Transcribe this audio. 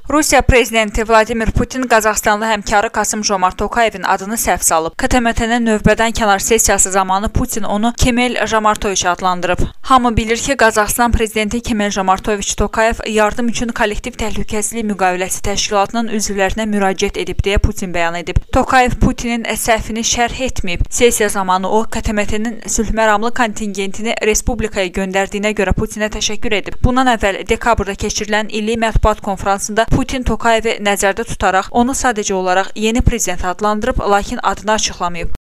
Rusiya prezidenti Vladimir Putin Qazaxstanlı həmkarı Kasım-Jomart Tokayevin adını səhv salıb. KTMT-nin növbədən kənar sessiyası zamanı Putin onu Kemel Jamartoviç adlandırıb. Hamı bilir ki, Qazaxstan prezidenti Kemel Jamartoviç Tokayev yardım üçün kollektiv təhlükəsizlik müqaviləsi təşkilatının üzvlərinə müraciət edib deyə Putin bəyan edib. Tokayev Putinin səhvini şərh etməyib. Sessiya zamanı o, KTMT-nin sülhməramlı kontingentini respublikaya göndərdiyinə görə Putinə təşəkkür edib. Bundan əvvəl dekabrda keçirilən illik mətbuat konfransında Putin Tokayevi nəzərdə tutaraq onu sadəcə olaraq yeni prezident adlandırıb, lakin adını açıqlamayıb.